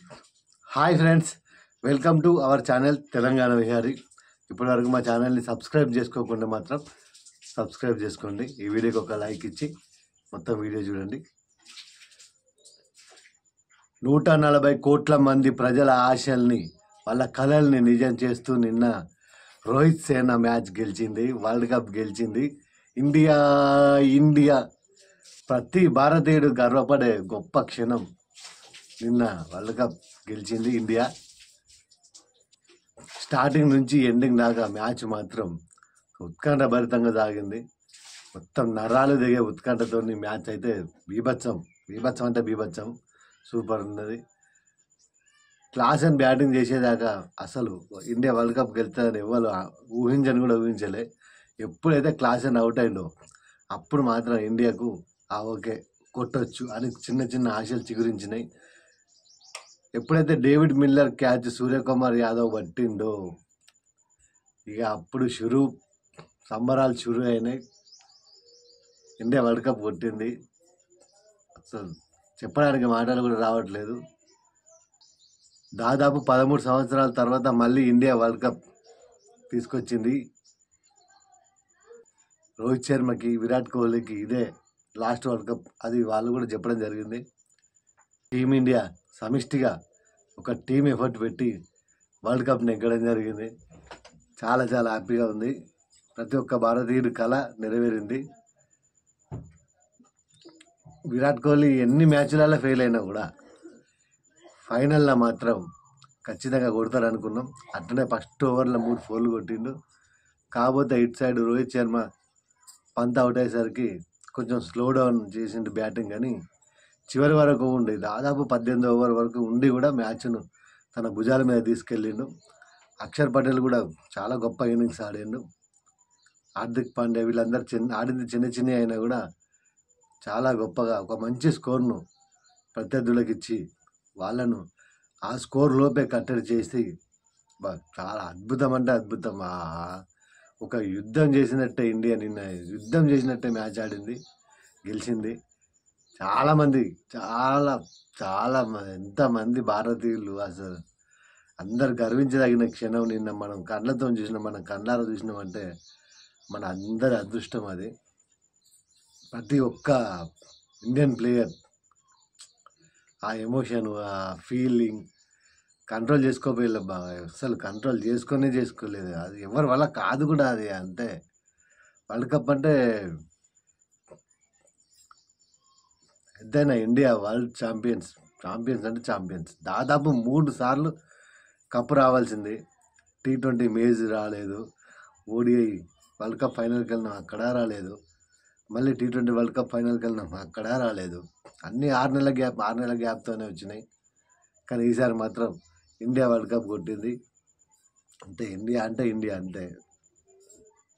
Hi friends, welcome to our channel Telangana Vihari. ఇప్పటివరకు మా ఛానల్ని సబ్స్క్రైబ్ చేసుకోకుండా మాత్రం సబ్స్క్రైబ్ చేసుకోండి. ఈ వీడియోకి ఒక లైక్ ఇచ్చి మొత్తం వీడియో చూడండి. 140 కోట్ల మంది ప్రజల ఆశల్ని, వాళ్ళ కళల్ని నిజం చేస్తూ నిన్న రోహిత్ సేన మ్యాచ్ గెలిచింది, వరల్డ్ కప్ గెలిచింది. ఇండియా ఇండియా ప్రతి భారతీయుడు గర్వపడే గొప్ప క్షణం. నిన్న వరల్డ్ కప్ గెలిచింది ఇండియా. స్టార్టింగ్ నుంచి ఎండింగ్ దాకా మ్యాచ్ మాత్రం ఉత్కంఠభరితంగా సాగింది. మొత్తం నరాలు దిగే ఉత్కంఠతో మ్యాచ్ అయితే బీభత్సం అంటే బీభత్సం, సూపర్ ఉన్నది. క్లాస్ అండ్ బ్యాటింగ్ చేసేదాకా అసలు ఇండియా వరల్డ్ కప్ గెలుతుందని ఎవరు ఊహించని కూడా ఊహించలే. ఎప్పుడైతే క్లాస్ అండ్ అవుట్ అయిందో అప్పుడు మాత్రం ఇండియాకు ఓకే కొట్టొచ్చు అని చిన్న చిన్న ఆశలు చిగురించినాయి. ఎప్పుడైతే David Miller catch Suryakumar Yadav పట్టిండో ఇక అప్పుడు సంబరాలు షురూ అయినాయి. ఇండియా వరల్డ్ కప్ కొట్టింది. అసలు చెప్పడానికి మాటలు కూడా రావట్లేదు. దాదాపు 13 సంవత్సరాల తర్వాత మళ్ళీ ఇండియా వరల్డ్ కప్ తీసుకొచ్చింది. రోహిత్ శర్మకి, విరాట్ కోహ్లీకి ఇదే లాస్ట్ వరల్డ్ కప్. అది వాళ్ళు కూడా చెప్పడం జరిగింది. టీమిండియా సమిష్టిగా ఒక టీం ఎఫర్ట్ పెట్టి వరల్డ్ కప్ నెగ్గడం జరిగింది. చాలా చాలా హ్యాపీగా ఉంది. ప్రతి ఒక్క భారతీయుడి కళ నెరవేరింది. విరాట్ కోహ్లీ ఎన్ని మ్యాచ్లలో ఫెయిల్ అయినా కూడా ఫైనల్లో మాత్రం ఖచ్చితంగా కొడతారనుకున్నాం. అట్లనే ఫస్ట్ ఓవర్లో 3 4లు కొట్టిండు. కాకపోతే ఇటు సైడ్ రోహిత్ శర్మ పంత్ అవుట్ అయ్యేసరికి కొంచెం స్లో డౌన్ చేసిండు బ్యాటింగ్. కానీ చివరి వరకు ఉండి దాదాపు 18వ ఓవర్ వరకు ఉండి కూడా మ్యాచ్ను తన భుజాల మీద తీసుకెళ్ళిండు. అక్షర్ పటేల్ కూడా చాలా గొప్ప ఇన్నింగ్స్ ఆడిండు. హార్దిక్ పాండ్యా వీళ్ళందరూ ఆడింది చిన్న అయినా కూడా చాలా గొప్పగా ఒక మంచి స్కోర్ను ప్రత్యర్థులకు ఇచ్చి వాళ్ళను ఆ స్కోర్ లోపే కట్టడి చేసి చాలా అద్భుతం అంటే అద్భుతం. ఒక యుద్ధం చేసినట్టే ఇండియా నిన్న యుద్ధం చేసినట్టే మ్యాచ్ ఆడింది, గెలిచింది. చాలామంది ఎంతమంది భారతీయులు అసలు అందరు గర్వించదగిన క్షణం నిన్న. మనం కళ్ళతో చూసినాం, మనం కళ్ళారా చూసినామంటే మన అందరి అదృష్టం అది. ప్రతి ఒక్క ఇండియన్ ప్లేయర్ ఆ ఎమోషన్, ఆ ఫీలింగ్ కంట్రోల్ చేసుకోలేదు. అసలు కంట్రోల్ చేసుకోలేదు. అది ఎవరి వల్ల కాదు కూడా. అది అంతే. వరల్డ్ కప్ అంటే ఎంతైనా ఇండియా వరల్డ్ ఛాంపియన్స్ అంటే ఛాంపియన్స్. దాదాపు 3 సార్లు కప్పు రావాల్సింది. T20 మేజ్ రాలేదు, ఓడిఐ వరల్డ్ కప్ ఫైనల్కి వెళ్ళినాం, అక్కడ రాలేదు. మళ్ళీ T20 వరల్డ్ కప్ ఫైనల్కి వెళ్ళినాం, అక్కడ రాలేదు. అన్నీ 6 నెలల గ్యాప్తోనే వచ్చినాయి. కానీ ఈసారి మాత్రం ఇండియా వరల్డ్ కప్ కొట్టింది. ఇండియా అంటే ఇండియా అంతే.